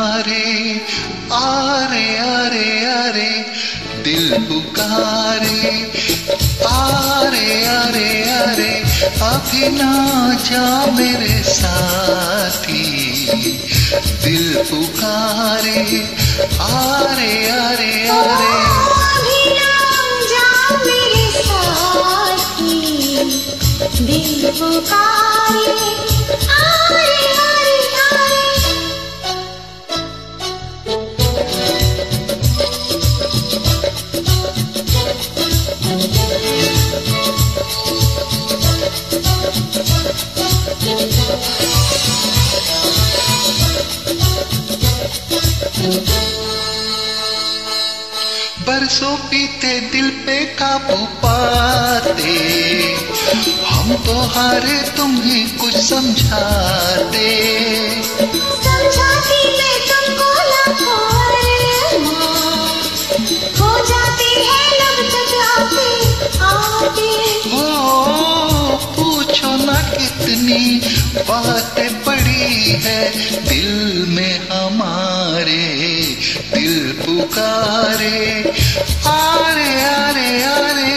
पुकारे, आरे आरे आरे दिल पुकारे, आरे आरे आरे अभी ना जा मेरे साथी, दिल पुकारे, आरे आरे आरे अभी ना जा मेरे साथी, दिल पुकारे, आरे आरे आरे। बरसों बीते दिल पे काबू पाते, हम तो हारे तुम ही कुछ समझाते, समझाती मैं तुमको लाखों अरमान, हो जाती है लब तक आते आते। हो पूछो ना कितनी बातें पड़ी है दिल में हमारे, दिल पुकारे, आरे आरे आरे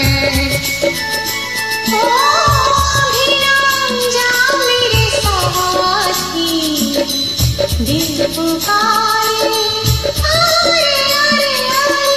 ओ अभी ना जा मेरे साथी, दिल पुकारे, आरे आरे आरे।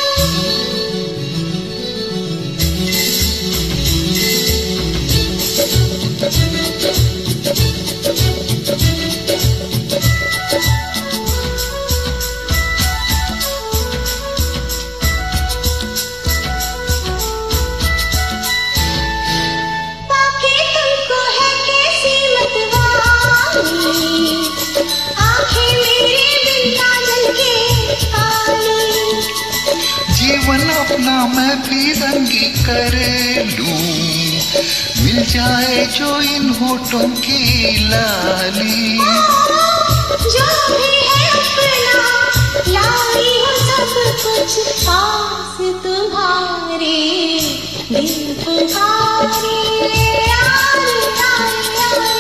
जीवन अपना मैं भी रंगी कर लूं, मिल जाए जो इन होठों की लाली, जो भी है अपना लाई हूँ सब कुछ पास तुम्हारे, दिल पुकारे, आरे आरे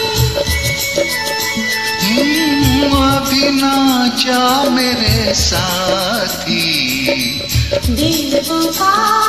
आरे। अभी ना जा मेरे साथी, दिल पुकारे।